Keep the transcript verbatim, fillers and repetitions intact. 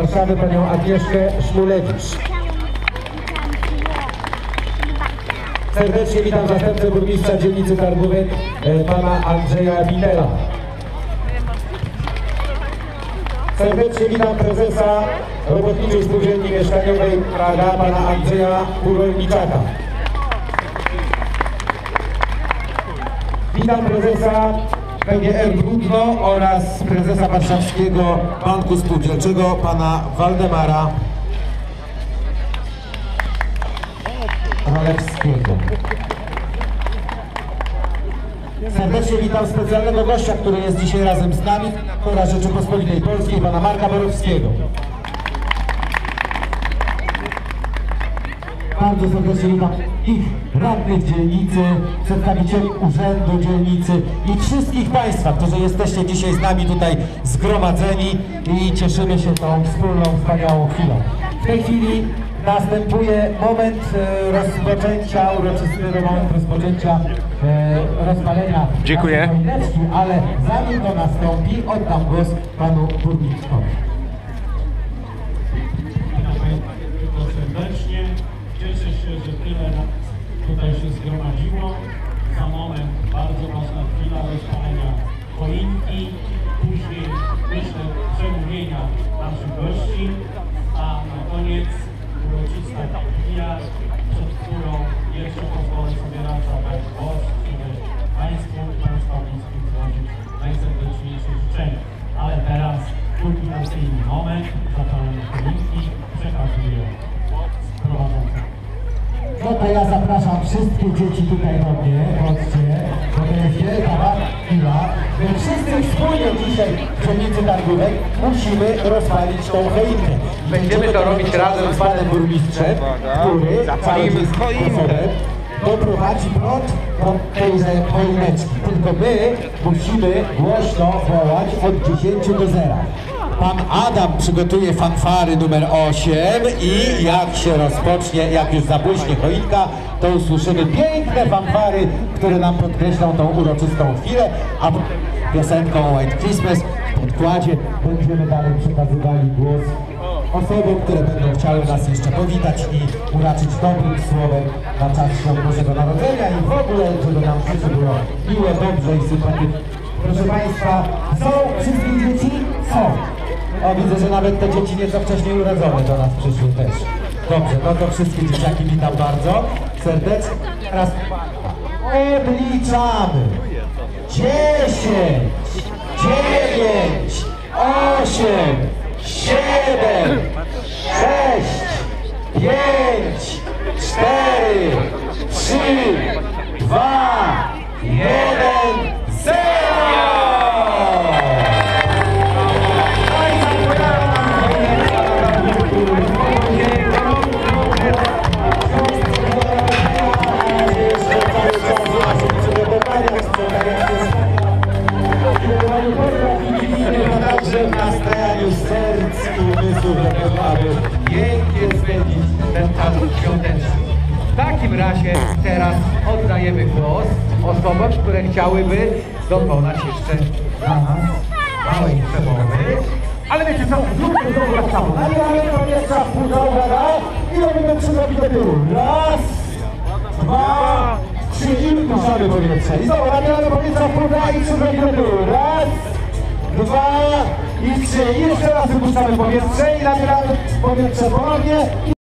Warszawy, panią Agnieszkę Szmulewicz. Serdecznie witam zastępcę burmistrza dzielnicy Targówek, pana Andrzeja Bitela. Serdecznie witam prezesa Robotniczej Spółdzielni Mieszkaniowej Praga, pana Andrzeja Purolniczaka. Witam prezesa P G R Brudno oraz prezesa Warszawskiego Banku Spółdzielczego, pana Waldemara Królewskiego. Serdecznie witam specjalnego gościa, który jest dzisiaj razem z nami, senatora Rzeczypospolitej Polskiej, pana Marka Borowskiego. Bardzo serdecznie witam ich radnych dzielnicy, przedstawicieli urzędu dzielnicy i wszystkich państwa, którzy jesteście dzisiaj z nami tutaj zgromadzeni i cieszymy się tą wspólną, wspaniałą chwilą. W tej chwili następuje moment e, rozpoczęcia, uroczysty moment rozpoczęcia e, rozpalenia. Dziękuję. Choineczki, ale zanim to nastąpi, oddam głos panu burmistrzowi. Serdecznie. Cieszę się, że tyle nas tutaj się zgromadziło. Za moment bardzo ważna chwila rozpalenia choinki. Później myślę przemówienia naszych gości, a na koniec uroczysta chwila, przed którą jeszcze pozwolę sobie raz zabrać głos, żeby Państwu i Państwa bliskim złożyć najserdeczniejsze życzenia. Ale teraz kulminacyjny moment zapalenia choinki. Przekazuję prowadzącemu. No to ja zapraszam wszystkie dzieci tutaj do mnie, chodźcie, bo to jest wielka chwila, że wszyscy wspólnie dzisiaj w dzielnicy Targówek musimy rozpalić tą choinkę. Będziemy to robić razem z panem burmistrzem, który zapalimy choinkę. Doprowadzi prąd do tejże choineczki. Tylko my musimy głośno wołać od dziesięciu do zera. Pan Adam przygotuje fanfary numer osiem i jak się rozpocznie, jak już zabłyśnie choinka, to usłyszymy piękne fanfary, które nam podkreślą tą uroczystą chwilę, a piosenką White Christmas w podkładzie będziemy dalej przekazywali głos osobom, które będą chciały nas jeszcze powitać i uraczyć dobrym słowem na czas świąt Bożego Narodzenia i w ogóle, żeby nam wszystko było miłe, dobrze i sympatycznie. Proszę Państwa, są wszystkie dzieci? Są. O, widzę, że nawet te dzieci nieco wcześniej urodzone do nas przyszły też. Dobrze, no to wszystkie dzieciaki witam bardzo serdecznie. Teraz odliczamy. Dziesięć, dziewięć, osiem, siedem, sześć, pięć, cztery, trzy, dwa, jeden, zero! Także w nastrajaniu serc i umysłów, aby pięknie spędzić ten czas świąteczny. W takim razie teraz oddajemy głos osobom, które chciałyby dokonać jeszcze dla nas małej przemowy. Ale wiecie co, zróbmy znowu tak samo. Nabieramy powietrza w pół, uwaga, i robimy trzy kroki do tyłu. Raz, dwa, trzy i wypuszczamy powietrze. I znowu nabieramy powietrza w pół i trzy kroki do tyłu. Raz, dwa i trzy. I jeszcze raz wypuszczamy powietrze i nabieramy powietrze ponownie.